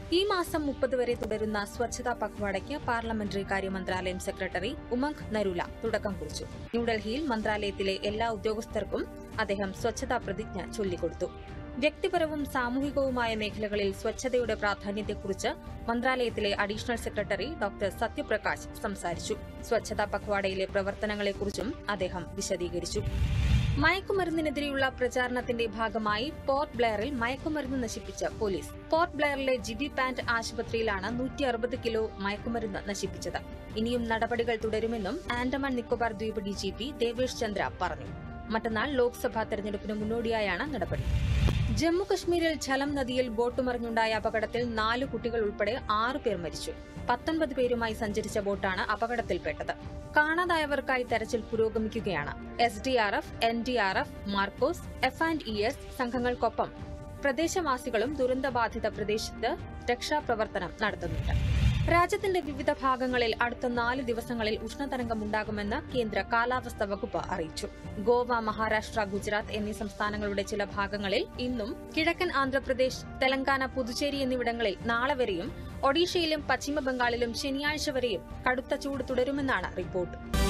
ഈ മാസം 30 വരെ തുടരുന്ന സ്വച്ഛതാ പഖ്വാഡയ്ക്ക് പാർലമെന്ററി കാര്യ മന്ത്രാലയം സെക്രട്ടറി ഉമംഗ് നരുല തുടക്കം കുറിച്ചു. ന്യൂഡൽഹിയിൽ മന്ത്രാലയത്തിലെ എല്ലാ ഉദ്യോഗസ്ഥർക്കും അദ്ദേഹം സ്വച്ഛതാ പ്രതിജ്ഞ ചൊല്ലിക്കൊടുത്തു. വ്യക്തിപരവും സാമൂഹികവുമായ മേഖലകളിൽ സ്വച്ഛതയുടെ പ്രാധാന്യത്തെക്കുറിച്ച് മന്ത്രാലയത്തിലെ അഡീഷണൽ സെക്രട്ടറി ഡോക്ടർ സത്യപ്രകാശ് സംസാരിച്ചു. സ്വച്ഛതാ പഖ്വാഡയിലെ പ്രവർത്തനങ്ങളെക്കുറിച്ചും അദ്ദേഹം വിശദീകരിച്ചു. മയക്കുമരുന്നിനെതിരെയുള്ള പ്രചാരണത്തിന്റെ ഭാഗമായി പോർട്ട് ബ്ലെയറിൽ മയക്കുമരുന്ന് നശിപ്പിച്ച പോലീസ്. പോർട്ട് ബ്ലെയറിലെ ജിബി പാന്റ് ആശുപത്രിയിലാണ് 160 കിലോ മയക്കുമരുന്ന് നശിപ്പിച്ചത്. ഇനിയും നടപടികൾ തുടരുമെന്നും ആൻഡമാൻ നിക്കോബാർ ദ്വീപ് ഡിജിപി ദേവേഷ് ചന്ദ്ര പറഞ്ഞു. മറ്റന്നാൾ ലോക്സഭാ തെരഞ്ഞെടുപ്പിന് മുന്നോടിയായാണ് നടപടി. ജമ്മുകശ്മീരിൽ ഝലം നദിയിൽ ബോട്ട് മറിഞ്ഞുണ്ടായ അപകടത്തിൽ 4 കുട്ടികൾ ഉൾപ്പെടെ 6 പേർ മരിച്ചു. 19 പേരുമായി സഞ്ചരിച്ച ബോട്ടാണ് അപകടത്തിൽപ്പെട്ടത്. കാണാതായവർക്കായി തെരച്ചിൽ പുരോഗമിക്കുകയാണ്. SDRF, NDRF, മാർക്കോസ്, F&ES സംഘങ്ങൾക്കൊപ്പം പ്രദേശവാസികളും ദുരന്തബാധിത പ്രദേശത്ത് രക്ഷാപ്രവർത്തനം നടത്തുന്നുണ്ട്. രാജ്യത്തിന്റെ വിവിധ ഭാഗങ്ങളിൽ അടുത്ത 4 ദിവസങ്ങളിൽ ഉഷ്ണതരംഗമുണ്ടാകുമെന്ന് കേന്ദ്ര കാലാവസ്ഥാ വകുപ്പ് അറിയിച്ചു. ഗോവ, മഹാരാഷ്ട്ര, ഗുജറാത്ത് എന്നീ സംസ്ഥാനങ്ങളുടെ ചില ഭാഗങ്ങളിൽ ഇന്നും, കിഴക്കൻ ആന്ധ്രാപ്രദേശ്, തെലങ്കാന, പുതുച്ചേരി എന്നിവിടങ്ങളിൽ നാളെ വരെയും, ഒഡീഷയിലും പശ്ചിമബംഗാളിലും ശനിയാഴ്ച വരെയും കടുത്ത ചൂട് തുടരുമെന്നാണ് റിപ്പോർട്ട്.